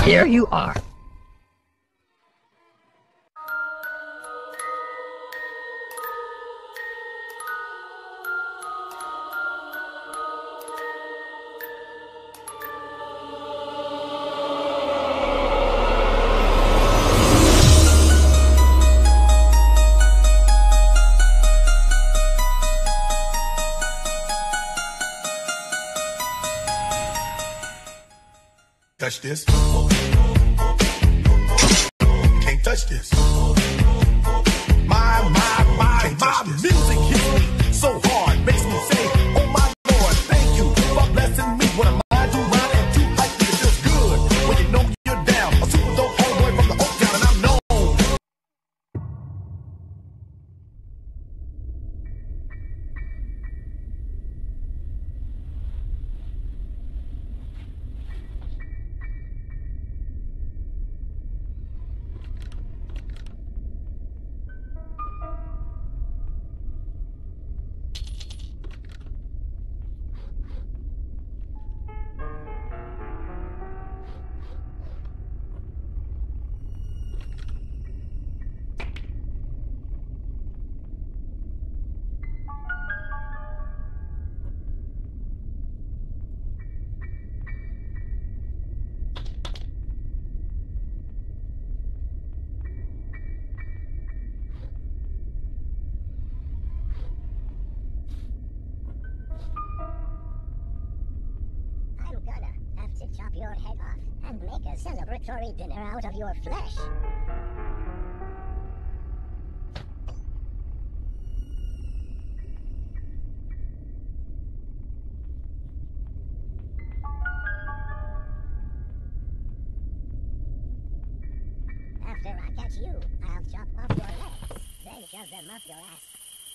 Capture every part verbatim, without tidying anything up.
Here you are. Touch this. Can't touch this. My, my, my, my music hits me so hard, makes me say, oh my Lord, thank you for blessing me. When I'm mind too loud and too hype, it feels good when you know you're down. A super dope homeboy from the Oak Town, and I'm known. Chop your head off and make a celebratory dinner out of your flesh. After I catch you, I'll chop off your legs, then shove them up your ass.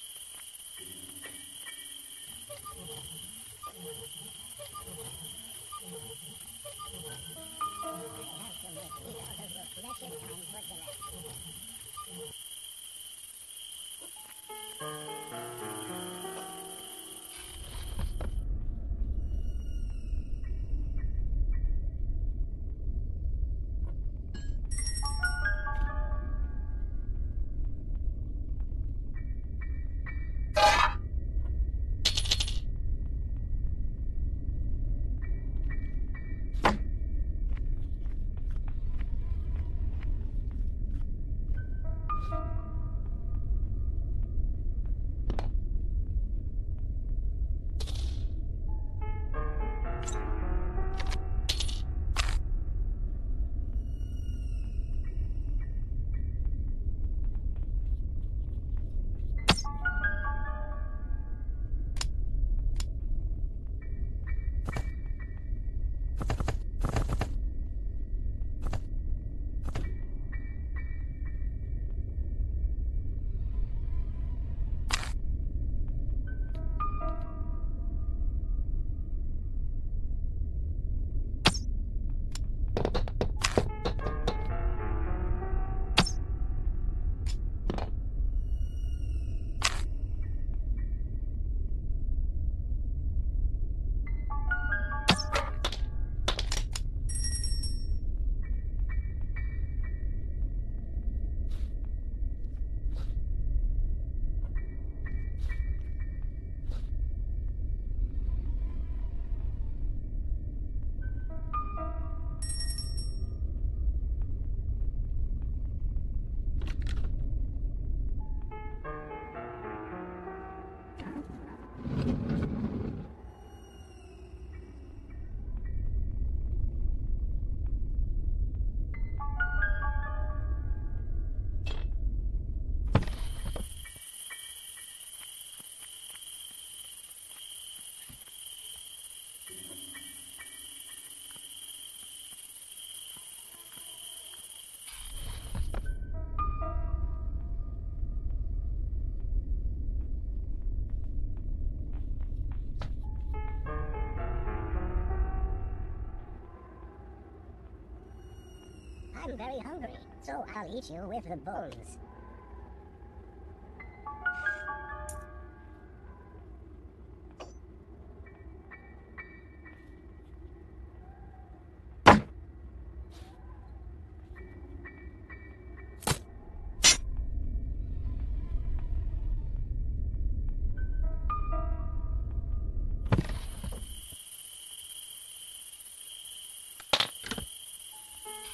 I'm very hungry, so I'll eat you with the bones.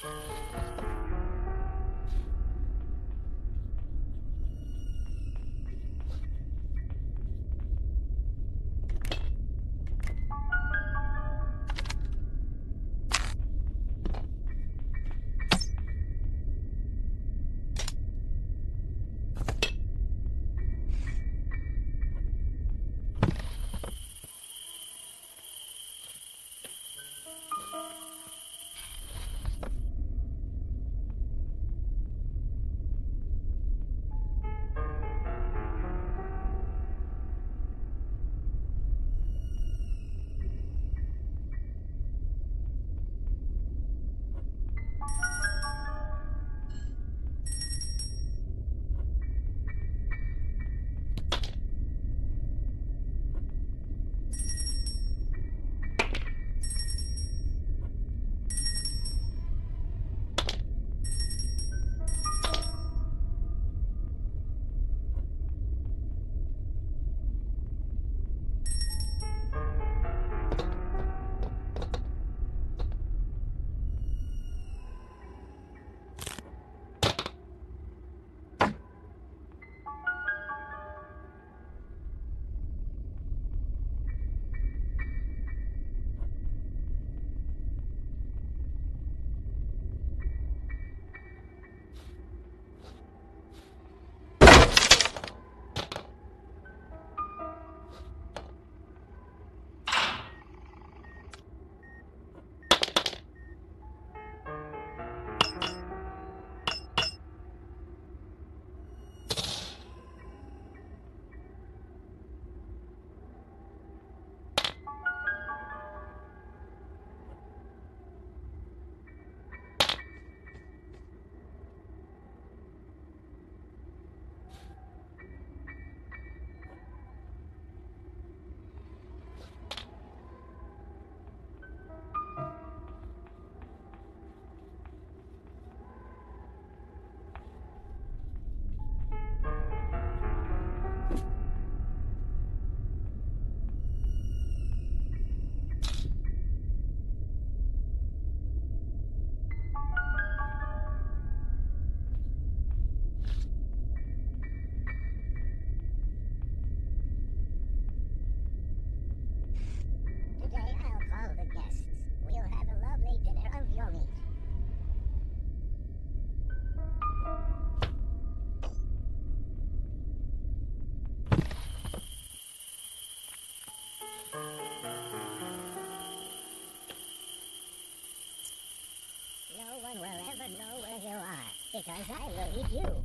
because I will eat you.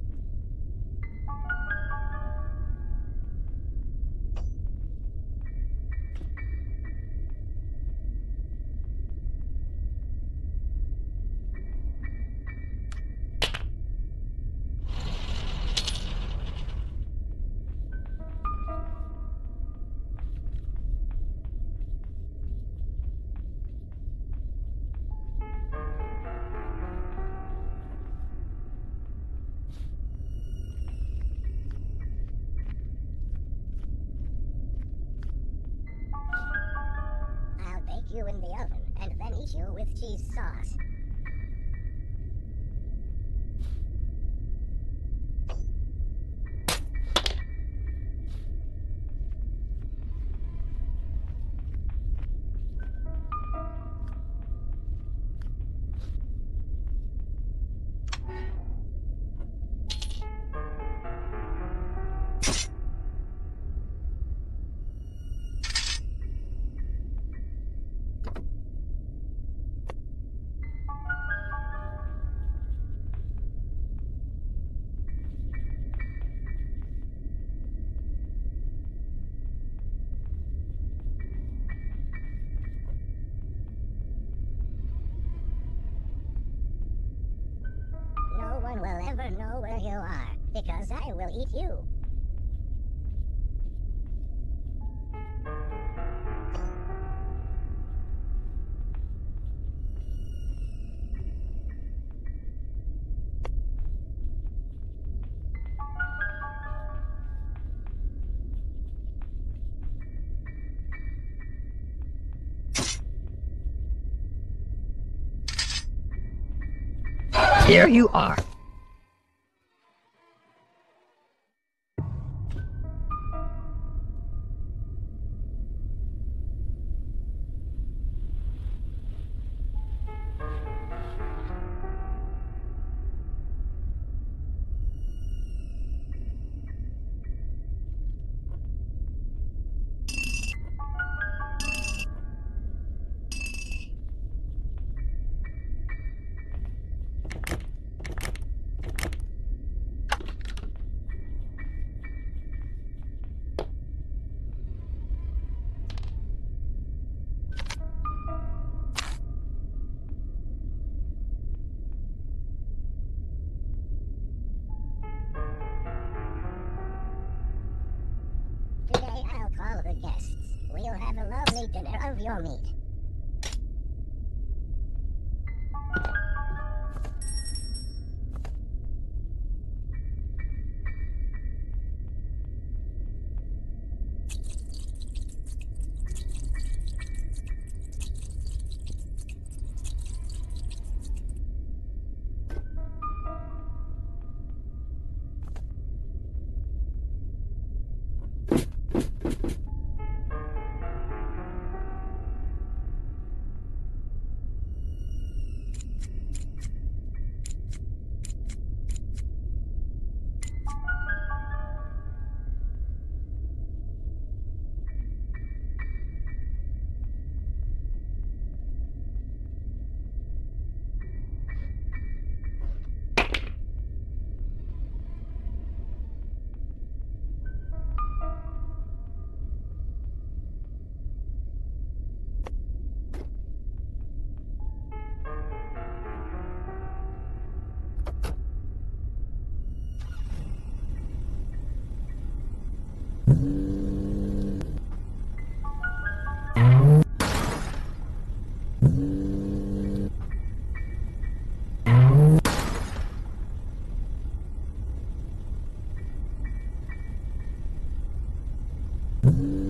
You in the oven and then eat you with cheese sauce. No one will ever know where you are, because I will eat you. Here you are. Today I'll call the guests. We'll have a lovely dinner of your meat. You